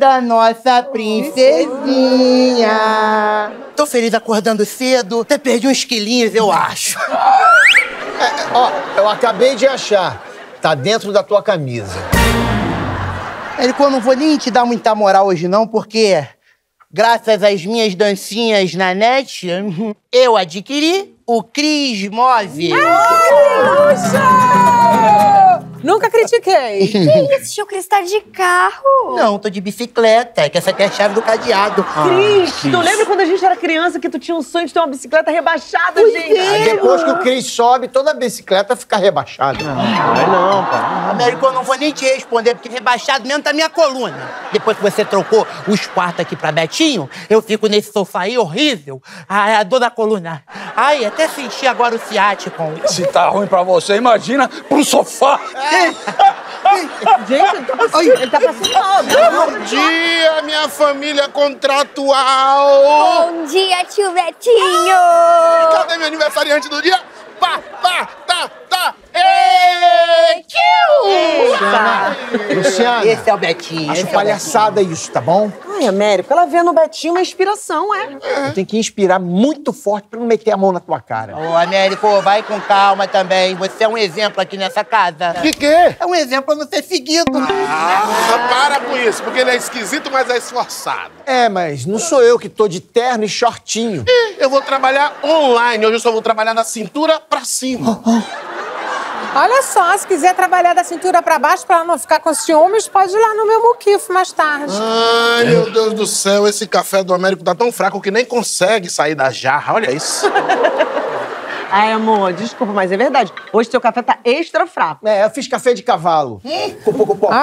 da nossa princesinha. Tô feliz acordando cedo. Até perdi uns quilinhos, eu acho. Ó, eu acabei de achar. Tá dentro da tua camisa. Érico, eu não vou nem te dar muita moral hoje não, porque graças às minhas dancinhas na net, eu adquiri o Cris Move. Nunca critiquei. Que isso, tio Cris tá de carro? Não, tô de bicicleta, é que essa aqui é a chave do cadeado. Cris, tu lembra quando a gente era criança que tu tinha um sonho de ter uma bicicleta rebaixada, gente? Depois que o Cris sobe, toda a bicicleta fica rebaixada. Não, pai. Américo, eu não vou nem te responder, porque rebaixado mesmo tá minha coluna. Depois que você trocou os quartos aqui pra Betinho, eu fico nesse sofá aí horrível. Ai, a dor da coluna. Ai, até senti agora o ciático. Se tá ruim pra você, imagina pro sofá. Gente, ele tá passando mal. Bom dia, minha família contratual! Bom dia, tio Betinho! Cadê meu aniversariante do dia? Tá! Ei, tio! Luciana, Esse é o Betinho. acho palhaçada isso, tá bom? Ai, Américo, ela vê no Betinho uma inspiração, Tu tem que inspirar muito forte pra não meter a mão na tua cara. Ô, Américo, vai com calma também. Você é um exemplo aqui nessa casa. Que é? É um exemplo pra não ser seguido. Para com isso, porque ele é esquisito, mas é esforçado. É, mas não sou eu que tô de terno e shortinho. Eu vou trabalhar online, hoje eu só vou trabalhar da cintura pra cima. Olha só, se quiser trabalhar da cintura pra baixo pra ela não ficar com ciúmes, pode ir lá no meu muquifo mais tarde. Ai, meu Deus do céu, esse café do Américo tá tão fraco que nem consegue sair da jarra, olha isso. Ai, amor, desculpa, mas é verdade. Hoje seu café tá extra fraco. É, eu fiz café de cavalo. Com pouco pó.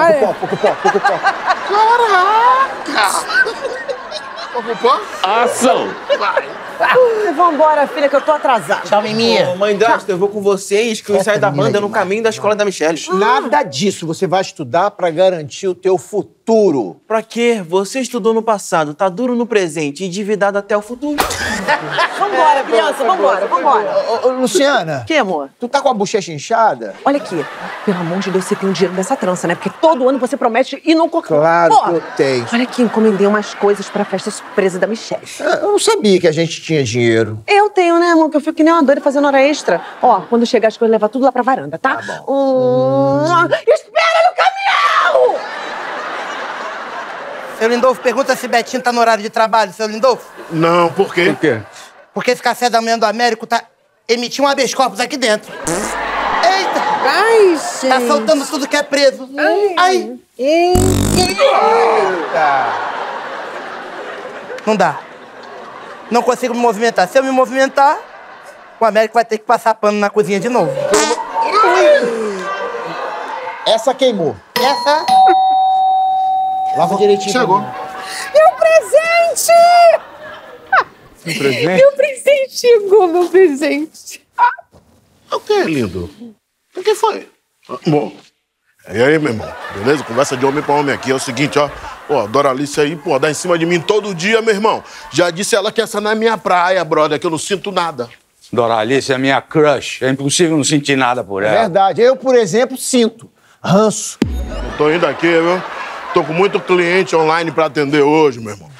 Ocupou? Ação! Vai. Vambora, filha, que eu tô atrasada. Tchau, Mimi. Ô, mãe Dasta, eu vou com vocês que o ensaio da banda é no caminho da escola da Michelle. Nada disso. Você vai estudar pra garantir o teu futuro. Pra quê? Você estudou no passado, tá duro no presente e endividado até o futuro. Vambora, criança, vambora. Ô, Luciana, Que, amor? tu tá com a bochecha inchada? Olha aqui, pelo amor de Deus, você tem um dinheiro dessa trança, né? Porque todo ano você promete e não... Claro que eu tenho. Olha aqui, encomendei umas coisas pra festa surpresa da Michelle. Eu não sabia que a gente tinha dinheiro. Eu tenho, né, amor? Que eu fico que nem uma doida fazendo hora extra. Ó, quando chegar as coisas, levar tudo lá pra varanda, tá? Espera no caminhão! Seu Lindolfo, pergunta se Betinho tá no horário de trabalho, seu Lindolfo. Não, por quê? Por quê? Porque esse café da manhã do Américo tá emitindo um habeas corpus aqui dentro. Eita! Ai, gente. Tá soltando tudo que é preso. Ai! Não dá. Não consigo me movimentar. Se eu me movimentar, o Américo vai ter que passar pano na cozinha de novo. Essa queimou. Essa... Lava direitinho. Chegou. Meu presente! Um presente? Meu presente chegou, meu presente. O que, lindo? O que foi? Bom, e aí, meu irmão? Beleza? Conversa de homem pra homem aqui. É o seguinte, ó. Pô, a Doralice aí, pô, dá em cima de mim todo dia, meu irmão. Já disse ela que essa não é minha praia, brother, que eu não sinto nada. Doralice é minha crush. É impossível não sentir nada por É ela. verdade. Eu, por exemplo, sinto ranço. Eu tô indo aqui, viu? Tô com muito cliente online pra atender hoje, meu irmão.